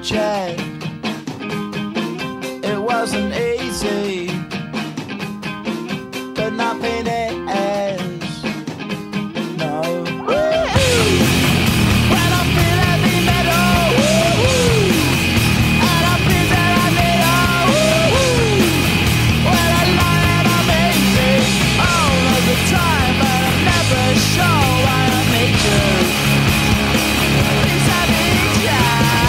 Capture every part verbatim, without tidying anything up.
future. It wasn't easy, but nothing is. No. When I feel heavy metal, and I feel that I need all. When I lie and I'm easy all of the time, but I'm never sure why I need you. Please I need you.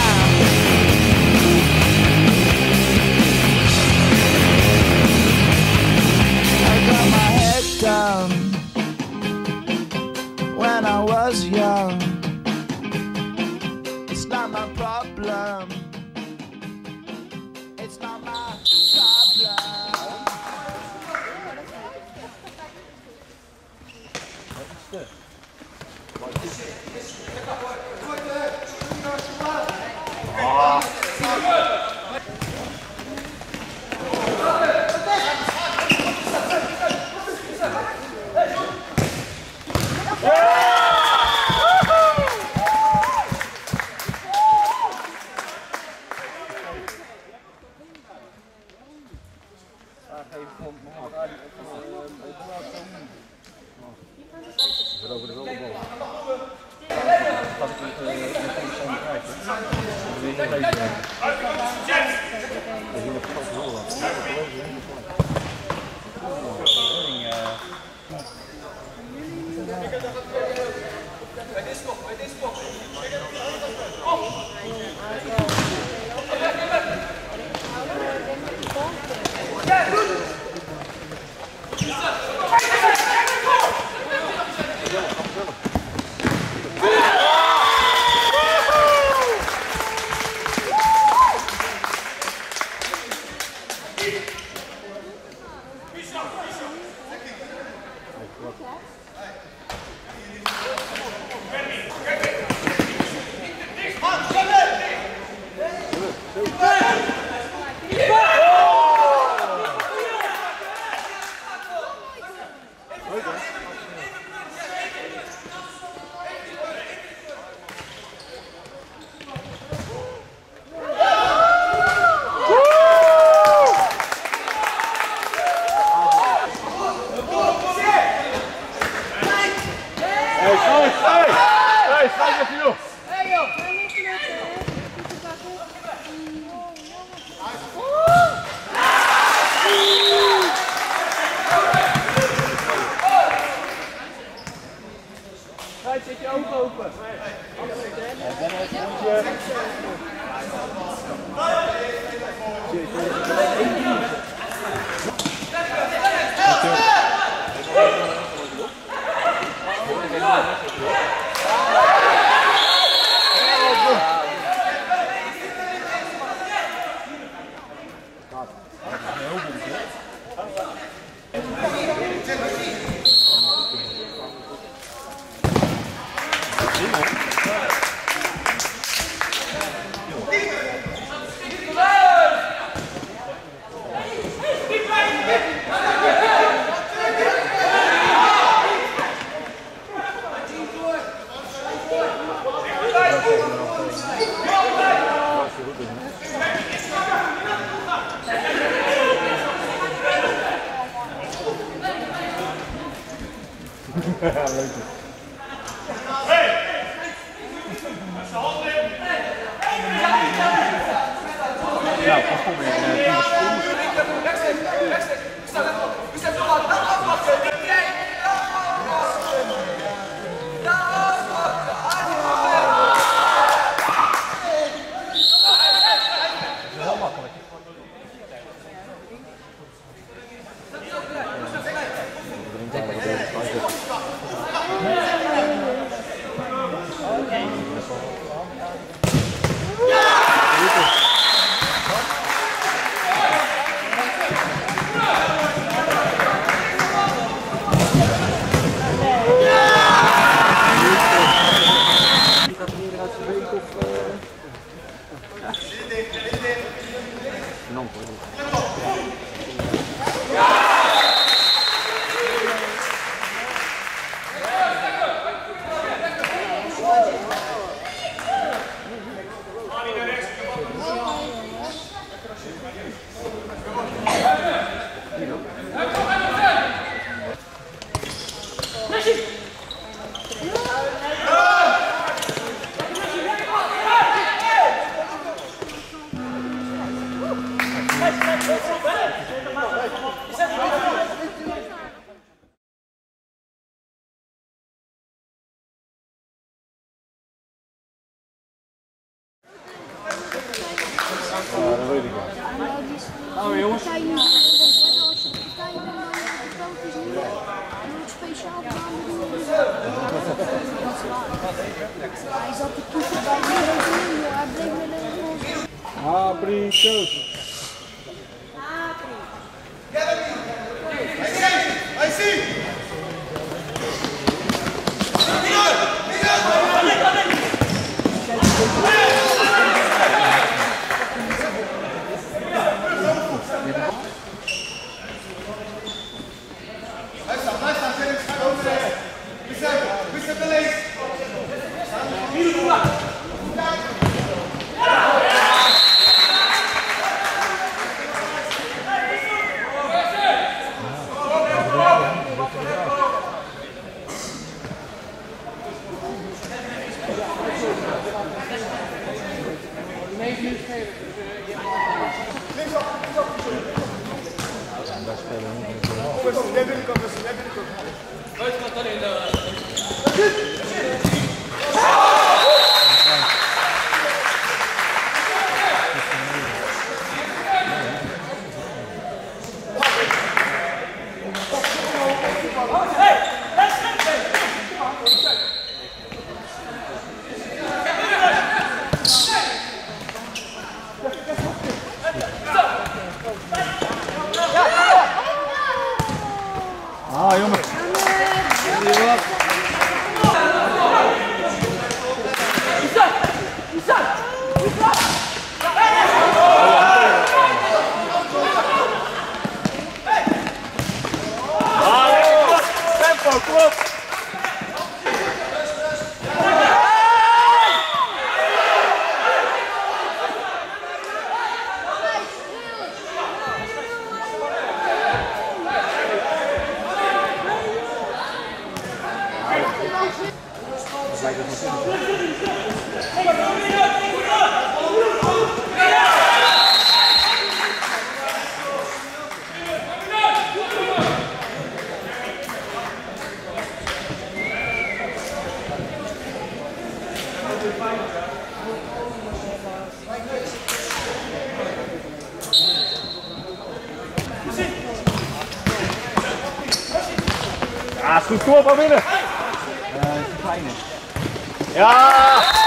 I got my head down when I was young. It's not my problem. It's not my problem. Zet je ogen open. gaan we jongens. Als je op de partij bent, dan is het ook niet. Je moet speciaal gaan doen. Hij zat te kiezen bij de hij bleef met een Abrito's. I see! Ah, jongen. Tempo, kom op. Ja, is goed, kom op, naar binnen. Uh, dat is een kleine. Ja!